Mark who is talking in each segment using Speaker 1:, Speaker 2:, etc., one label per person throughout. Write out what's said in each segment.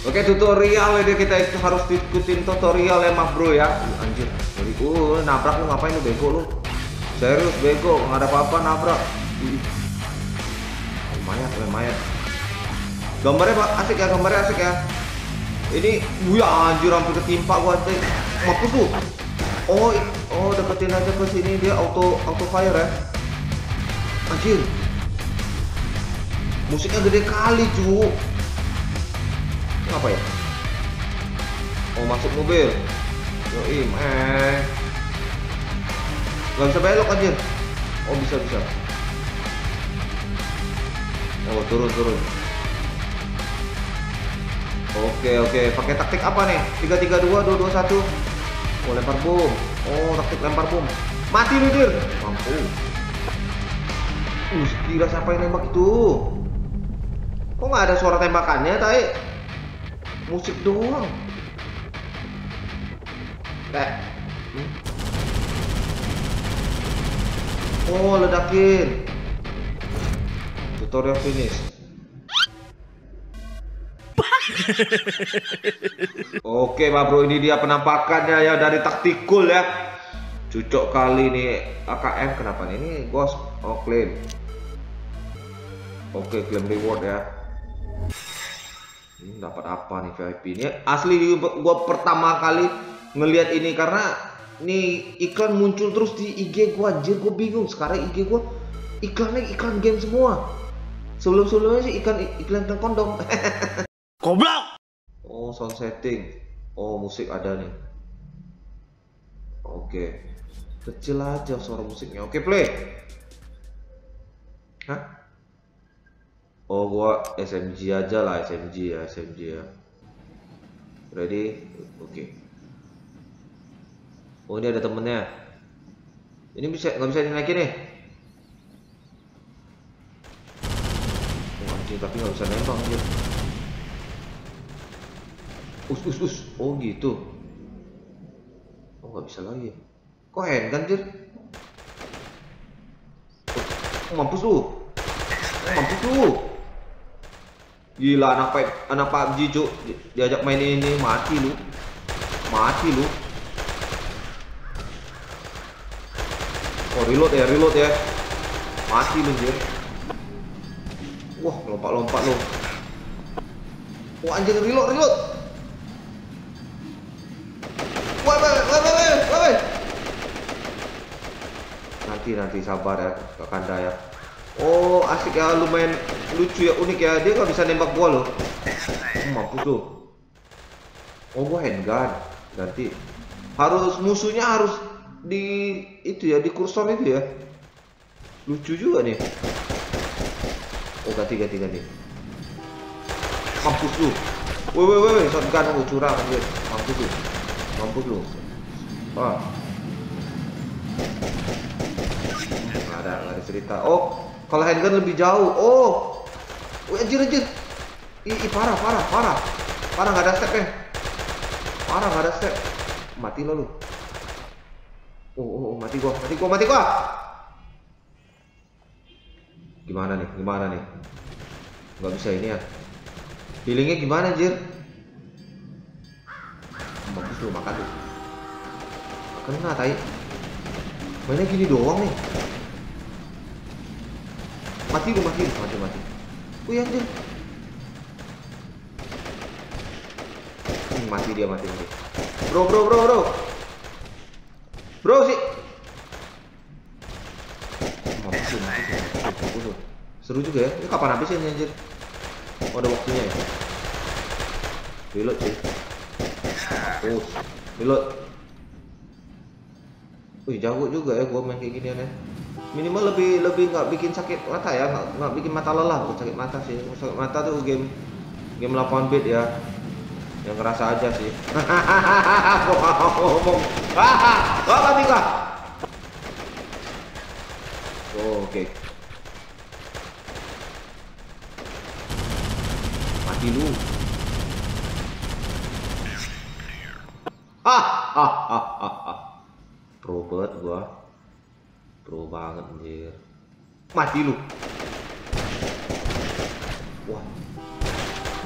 Speaker 1: Oke, tutorial ini kita harus ikutin tutorial ya mah bro ya. Anjir, nabrak lu ngapain lu bego lu? Serius bego, nggak ada apa-apa nabrak. Lumayan. Gambarnya pak asik ya, gambarnya asik ya. Ini, wih anjir hampir ketimpa gua teh. Mampus lu. Oh deketin aja ke sini dia auto fire ya. Anjir. Musiknya gede kali cu. Apa ya? Oh masuk mobil. Yoi, nggak bisa belok anjir. Oh bisa. Oh turun. Oke. Pakai taktik apa nih? 3-3-2, 2-2-1. Oh lempar bom. Oh taktik lempar bom. Mati lu dir. Mampu. Kira siapa yang nembak itu? Kok nggak ada suara tembakannya, tai? Musik doang. Oh ledakin. Tutorial finish. Oke Pak Bro, ini dia penampakannya ya dari taktikul ya. Cucok kali nih AKM, kenapa nih? Ini ghost. Oh claim. Oke claim reward ya. Ini dapat apa nih VIP ini? Asli gua pertama kali ngelihat ini karena nih iklan muncul terus di IG gua, anjir gua bingung. Sekarang IG gua iklan game semua. Sebelumnya sih iklan kondom.
Speaker 2: Goblok.
Speaker 1: Oh sound setting. Oh musik ada nih. Oke. Kecil aja suara musiknya. Oke play. Hah? Oh gua SMG aja lah, SMG ya. Ready? Oke. Oh ini ada temennya. Ini nggak bisa dinaikin nih. Oh anjing, tapi nggak bisa nembak anjir. Us. Oh gitu. Oh nggak bisa lagi. Kok handgun anjir? Oh, mampus lu. Gila anak PUBG cuk, diajak main ini mati lu. Oh reload ya. Mati lu anjir. Wah lompat lu. Wah anjir reload. Wah. Nanti sabar ya Kakanda ya. Oh asik ya, lumayan lucu ya, unik ya, dia nggak bisa nembak gua loh. Mampus tuh. Oh gua handgun. Nanti musuhnya harus di itu ya, di kursor itu ya. Lucu juga nih. Oh ganti. Mampus lu. Woi shotgun gua curang anjir. Mampus lu. Ah. Nggak ada cerita. Oh kalau handgun lebih jauh. Oh anjir. Ih parah. Nggak ada step ya. Mati lo lu. Oh mati gua. Gimana nih? Nggak bisa ini ya. Healingnya gimana anjir? Mampus lu, makan lu. Kena tai. Mainnya gini doang nih. Mati. Wih anjir. Mati dia. Bro. Bro sih. Mampus lu. Seru juga ya. Ini kapan habisnya anjir? Oh, ada waktunya ya. Reload sih. Reload. Wih jago juga ya gua main kayak gini ya. Minimal lebih nggak bikin sakit mata ya, nggak bikin mata lelah. Bukan sakit mata sih, sakit mata tuh game 8 bit ya, yang ngerasa aja sih. Ngomong mati gua. Oke. Mati lu. Pro banget gua. Pro banget anjir. Mati lu. Wah.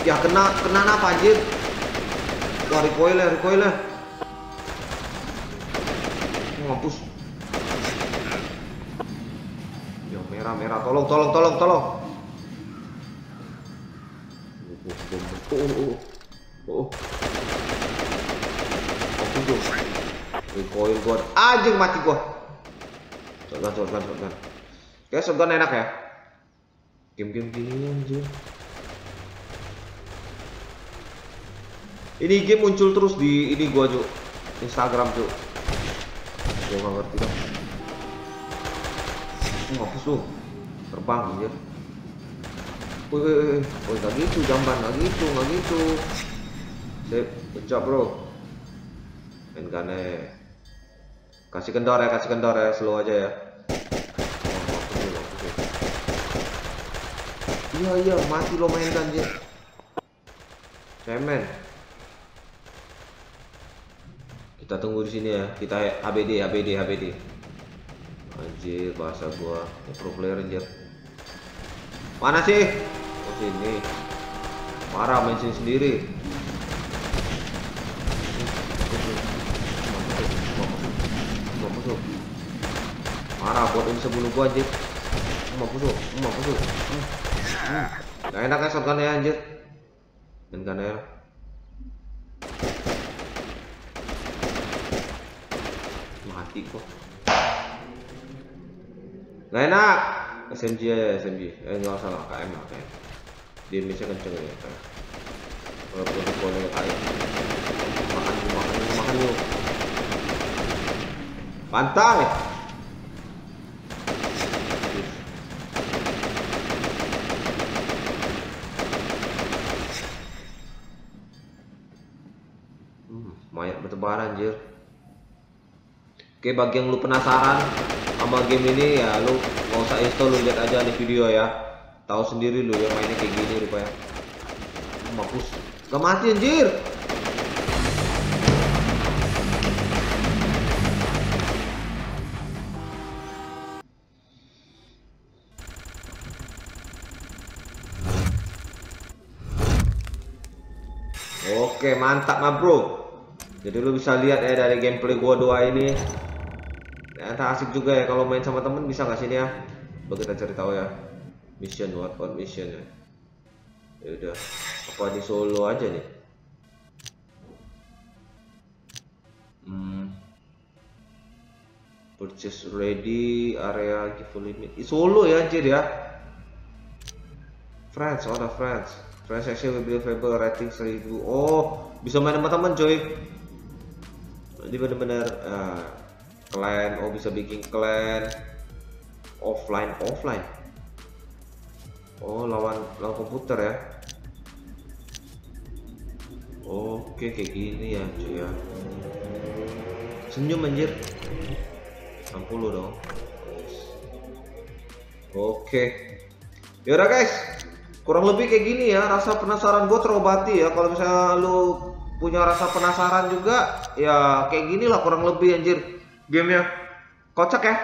Speaker 1: Ya kena apa anjir? Wah, recoil ya. Mampus. Yang merah. Tolong. Mampus tuh. Recoil gua. Anjing mati gua. Shotgun. Kayak shotgun enak ya. Game gini anjir. Ini game muncul terus di ini gua Cuk. Instagram Cuk. Gua nggak ngerti dah. Mampus tuh. Terbang anjir. Woi, nggak gitu jamban, nggak gitu. Sip, pecah bro. Main gunnya. Kasih kendor ya, slow aja ya. Iya, mati lo main gun anjir. Cemen. Kita tunggu di sini ya. Kita HBD. Anjir, bahasa gua. Pro player anjir. Mana sih? Oh sini. Marah main sini sendiri. Mampus. Marah buat ini sebelum gua anjir. Mampus. Gak enak ya shotgun ya anjir. Dan kan ya. Mati kok. Gak enak. SMG aja. Nggak usah lah, KM. Damage-nya kenceng ya. Kalau boleh kayak makan yuk. Pantai. Mayat bertebaran anjir. Oke, bagi yang lu penasaran sama game ini ya lu nggak usah install, lu lihat aja nih video ya. Tahu sendiri lu yang mainnya kayak gini rupanya. Mampus. Gak mati anjir. Oke, mantap mah bro. Jadi lu bisa lihat ya dari gameplay gua 2 ini. Ternyata asik juga ya kalau main sama temen. Bisa nggak sini ya? Coba kita cari tahu ya. Mission, what mission ya? Ya udah, apa di solo aja nih? Purchase ready, area give limit. Solo ya anjir ya. Friends, Friends section will be available, rating 1000. Oh, bisa main sama teman coy. Jadi bener-bener clan. Oh, bisa bikin clan offline. Oh, lawan komputer ya. Oke, kayak gini ya cuy ya. Senyum anjir. 60 dong. Oke. Yaudah guys, kurang lebih kayak gini ya. Rasa penasaran gue terobati ya. Kalau misalnya lu punya rasa penasaran juga, ya kayak gini lah kurang lebih anjir gamenya. Kocak ya.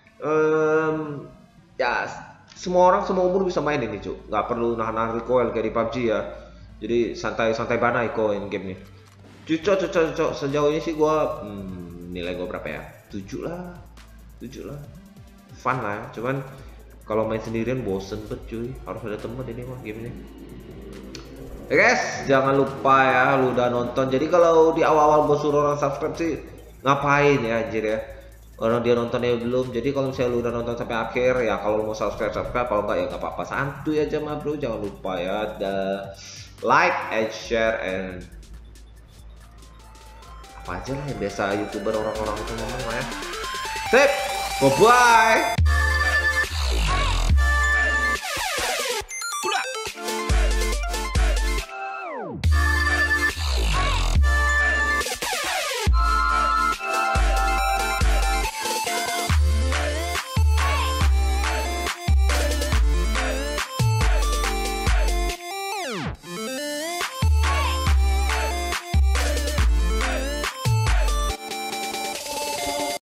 Speaker 1: Ya semua orang semua umur bisa main ini cuy. Nggak perlu nahan recoil kayak di PUBG ya. Jadi santai banai kok in game nih. Cocok. Sejauh ini sih gue nilai gue berapa ya? 7 lah. Fun lah ya. Cuman kalau main sendirian bosen bet cuy. Harus ada temen ini mah game ini. Guys, jangan lupa ya lu udah nonton. Jadi kalau di awal-awal gue suruh orang subscribe sih ngapain ya anjir ya. Orang dia nontonnya belum. Jadi kalau misalnya lu udah nonton sampai akhir ya, kalau lu mau subscribe, kalau enggak ya nggak apa-apa, santuy aja mah bro. Jangan lupa ya like and share and apa aja lah yang biasa YouTuber orang-orang itu ngomong lah ya. Sip, bye bye.